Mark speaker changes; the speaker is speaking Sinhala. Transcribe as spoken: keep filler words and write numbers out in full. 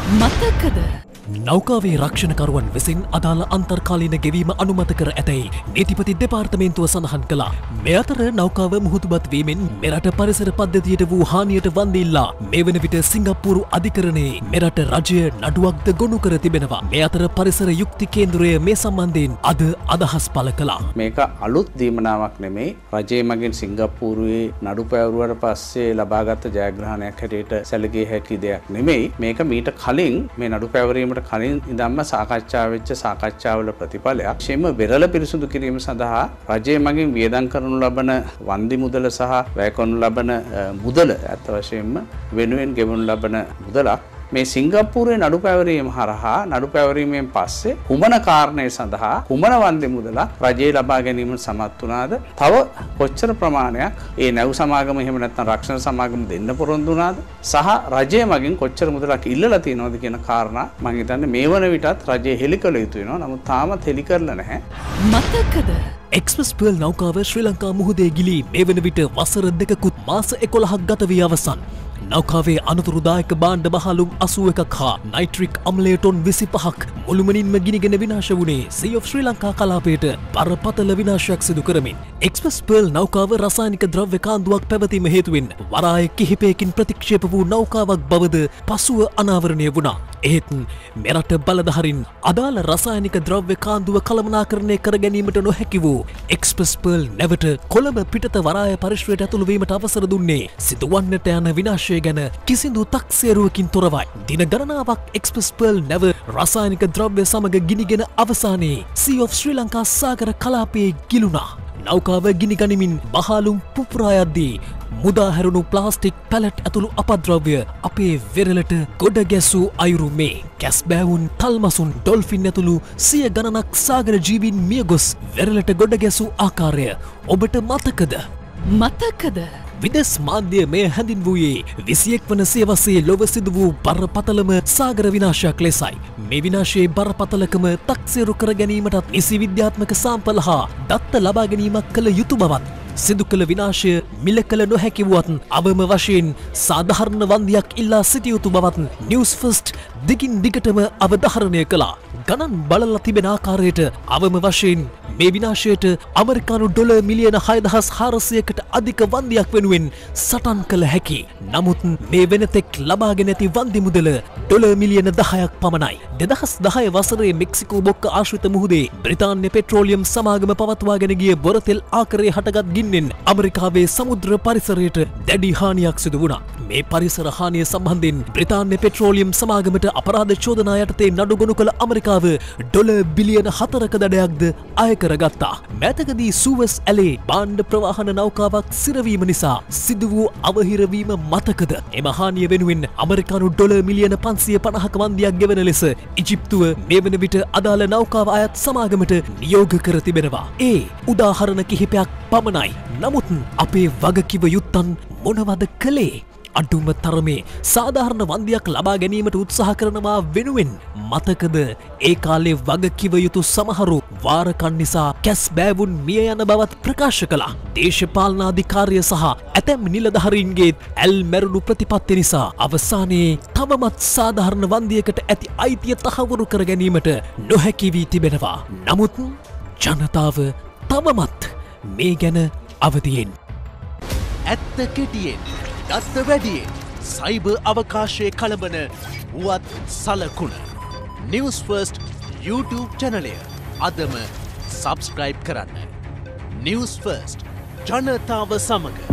Speaker 1: මතකද
Speaker 2: නෞකාවේ රක්ෂණකරුවන් විසින් අදාළ අන්තර්කාලීන ගෙවීම අනුමත කර ඇතැයි නීතිපති දෙපාර්තමේන්තුව සඳහන් කළා. මේ අතර නෞකාව මුහුදුබත් වීමෙන් මෙරට පරිසර පද්ධතියට වූ හානියට වන්දි ඉල්ලා මේ වන විට සිංගප්පූරු අධිකරණයේ මෙරට රජය නඩුවක්ද ගොනු කර තිබෙනවා. මේ අතර පරිසර යුක්ති කේන්ද්‍රය මේ සම්බන්ධයෙන් අද අදහස් පළ කළා.
Speaker 3: මේක අලුත් දීමනාවක් නෙමෙයි. රජය මගින් සිංගප්පූරුවේ නඩු පැවරුවට පස්සේ ලබාගත් ජයග්‍රහණයක් හැටියට සැලකිය හැකි දෙයක් නෙමෙයි. මේක මීට කලින් මේ නඩු පැවරීමට කලින් ඉඳන්ම සාකච්ඡා වෙච්ච සාකච්ඡාවල ප්‍රතිඵලයක්. ශේම බෙරළ පිරිසුදු කිරීම සඳහා රජය මගින් වියදම් කරනු ලබන වන්දි මුදල සහ වැය කරනු ලබන මුදල අත් වශයෙන්ම වෙනුවෙන් ගෙවනු ලබන මුදලක් මේ සිංගප්පූරුවේ නඩු පැවරීම හරහා නඩු පැවරීමෙන් පස්සේ කුමන කාරණය සඳහා කුමන වන්දි මුදලක් රජයේ ලබා ගැනීමට සමත් වුණාද? තව කොච්චර ප්‍රමාණයක් ඒ නැව් සමාගම එහෙම නැත්නම් රක්ෂණ සමාගම දෙන්න පොරොන්දු වුණාද? සහ රජය මගින් කොච්චර මුදලක් ඉල්ලලා තියෙනවද කියන කාරණා මම හිතන්නේ මේ වන විටත් රජය හෙළි කළ යුතු වෙනවා. නමුත් තාමත් හෙළි කරලා නැහැ.
Speaker 1: මතකද
Speaker 2: එක්ස්ප්‍රස් පර්ල් නෞකාව ශ්‍රී ලංකා මුහුදේ ගිලී මේ වන විට වසර දෙකකුත් මාස එකොළහක් ගත වී අවසන්. නෞකාවේ අනතුරුදායක භාණ්ඩ බහලුම් අසූ එකක් හා නයිට්‍රික් අම්ලය ටොන් විසිපහක් මුළුමනින්ම ගිනිගෙන විනාශ වුණේ සී ඔෆ් ශ්‍රී ලංකා කලාපයට බරපතල විනාශයක් සිදු කරමින්. එක්ස්ප්‍රස් පර්ල් නෞකාව රසායනික ද්‍රව්‍ය කාන්දුවක් පැවතීම හේතුවෙන් වරාය කිහිපයකින් ප්‍රතික්ෂේප වූ නෞකාවක් බවද පසුව අනාවරණය වුණා. එහෙත් මෙරට බලධාරීන් අදාළ රසායනික ද්‍රව්‍ය කාන්දුව කළමනාකරණය කර ගැනීමට නොහැකි වූ එක්ස්ප්‍රස් පර්ල් නැවට කොළඹ පිටත වරාය පරිශ්‍රයට ඇතුළු වීමට අවසර දුන්නේ සිදුවන්නට යන විනාශය ගැන කිසිදු තක්සේරුවකින් තොරවයි. දින ගණනාවක් එක්ස්ප්‍රස් පර්ල් නැව රසායනික ද්‍රව්‍ය සමග ගිනිගෙන අවසානයේ සී ඔෆ් ශ්‍රී ලංකා සාගර කලාපයේ ගිලුණා. නෞකාව ගිනිගනිමින් බහලුම් පුපුරා යද්දී මුදා හැරුණු ප්ලාස්ටික් පැලට් ඇතුළු අපද්‍රව්‍ය අපේ වෙරළට ගොඩ ගැසූ අයුරු මේ. කැස්බෑවුන්, තල්මසුන්, ඩොල්ෆින් ඇතුළු සිය ගණනක් සාගර ජීවීන් මියගොස් වෙරළට ගොඩ ගැසූ ආකාරය ඔබට මතකද?
Speaker 1: මතකද
Speaker 2: විදෙස් මාධ්‍ය මෙය හැඳින්වූයේ විසියෙක් වන සියවසේ ලොව සිදු වූ බරපතලම සාගර විනාශයක් ලෙසයි. මේ විනාශයේ බරපතලකම තක්සේරු කර ගැනීමටත් නිසි විද්‍යාත්මක සාම්පල හා දත්ත ලබා ගැනීමක් කළ යුතු බවත් සිදු කළ විනාශය මිල කළ නොහැකි වුවත් අවම වශයෙන් සාධාරණ වන්දියක් ඉල්ලා සිටිය යුතු බවත් නිව්ස්ෆර්ස්ට් දිගින් දිගටම අවධාරණය කළා. ගණන් බලලා තිබෙන ආකාරයට අවම වශයෙන් මේ විනාශයට ඇමරිකානු ඩොලර් මිලියන හයදහස් හාරසියයකට අධික වන්දියක් වෙනුවෙන් සටන් කළ හැකි. නමුත් මේ වෙනතෙක් ලබාගෙන ඇති වන්දි මුදල ඩොලර් මිලියන දහයක් පමණයි. දෙදහස් දහය වසරේ මෙක්සිකෝ බොක්ක ආශ්‍රිත මුහුදේ බ්‍රිතාන්‍ය පෙට්‍රෝලියම් සමාගම පවත්වාගෙන ගිය බොරතෙල් ආකරයේ හටගත් ගින්නෙන් ඇමරිකාවේ සමුද්‍ර පරිසරයට දැඩි හානියක් සිදු වුණා. මේ පරිසර හානිය සම්බන්ධයෙන් බ්‍රිතාන්‍ය පෙට්‍රෝලියම් සමාගමට අපරාධ චෝදනා යටතේ නඩු ගොනු කළ ඇමරිකාව ඩොලර් බිලියන හතරක දඩයක්ද අය කරගත්තා. මෑතකදී සූවස් ඇලේ භාණ්ඩ ප්‍රවාහන නෞකාවක් සිරවීම නිසා සිදු වූ අවහිරවීම මතකද? එම හානිය වෙනුවෙන් ඇමරිකානු ඩොලර් මිලියන පන්සිය පනහක වන්දියක් ගෙවන ලෙස ඉජිප්තුව මේ වන විට අදාළ නෞකාව අයත් සමාගමට නියෝග කර තිබෙනවා. ඒ උදාහරණ කිහිපයක් පමණයි. නමුත් අපේ වගකිව යුත්තන් මොනවද කළේ? අඩුම තරමේ සාධාරණ වන්දියක් ලබා ගැනීමට උත්සාහ කරනවා වෙනුවෙන් මතකද ඒ කාලේ වගකිව යුතු සමහරු වාරකන් නිසා කැස් බෑවුන් මිය යන බවත් ප්‍රකාශ කළා. දේශපාලනාධිකාරිය සහ ඇතැම් නිලධාරීන්ගේ ඇල් මැරුණු ප්‍රතිපත්ති නිසා අවසානයේ තවමත් සාධාරණ වන්දියකට ඇති අයිතිය තහවුරු කර ගැනීමට නොහැකි වී තිබෙනවා. නමුත් ජනතාව තවමත් මේ ගැන අවදියෙන්
Speaker 4: ඇත්ත කෙටියෙන් දත්ත වැඩියෙන් සයිබර් අවකාශයේ කළඹන වුවත් සලකුණ නිව්ස්ෆර්ස්ට් YouTube චැනලය අදම සබස්ක්‍රයිබ් කරන්න. නිව්ස්ෆර්ස්ට් ජනතාව සමග